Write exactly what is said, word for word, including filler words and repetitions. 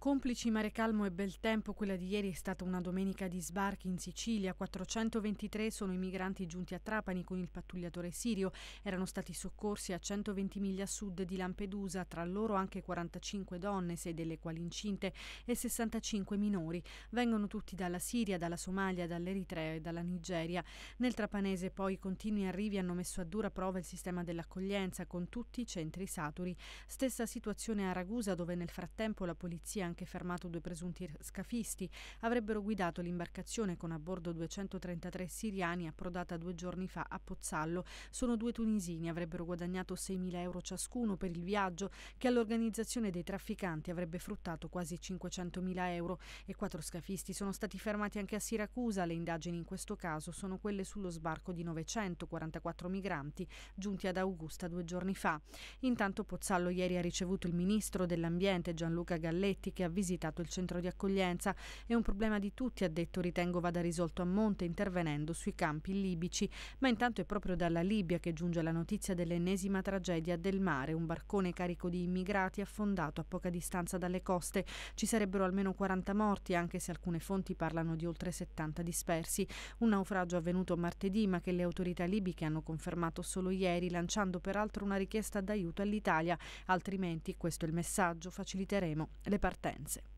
Complici mare calmo e bel tempo, quella di ieri è stata una domenica di sbarchi in Sicilia. quattrocentoventitré sono i migranti giunti a Trapani con il pattugliatore sirio. Erano stati soccorsi a centoventi miglia a sud di Lampedusa, tra loro anche quarantacinque donne, sei delle quali incinte, e sessantacinque minori. Vengono tutti dalla Siria, dalla Somalia, dall'Eritrea e dalla Nigeria. Nel trapanese poi i continui arrivi hanno messo a dura prova il sistema dell'accoglienza, con tutti i centri saturi. Stessa situazione a Ragusa, dove nel frattempo la polizia ha anche fermato due presunti scafisti. Avrebbero guidato l'imbarcazione con a bordo duecentotrentatré siriani, approdata due giorni fa a Pozzallo. Sono due tunisini, avrebbero guadagnato seimila euro ciascuno per il viaggio, che all'organizzazione dei trafficanti avrebbe fruttato quasi cinquecentomila euro. E quattro scafisti sono stati fermati anche a Siracusa. Le indagini in questo caso sono quelle sullo sbarco di novecentoquarantaquattro migranti giunti ad Augusta due giorni fa. Intanto Pozzallo ieri ha ricevuto il ministro dell'Ambiente Gianluca Galletti, che ha visitato il centro di accoglienza. È un problema di tutti, ha detto, ritengo vada risolto a monte intervenendo sui campi libici. Ma intanto è proprio dalla Libia che giunge la notizia dell'ennesima tragedia del mare. Un barcone carico di immigrati affondato a poca distanza dalle coste. Ci sarebbero almeno quaranta morti, anche se alcune fonti parlano di oltre settanta dispersi. Un naufragio avvenuto martedì, ma che le autorità libiche hanno confermato solo ieri, lanciando peraltro una richiesta d'aiuto all'Italia. Altrimenti, questo è il messaggio, faciliteremo le partenze.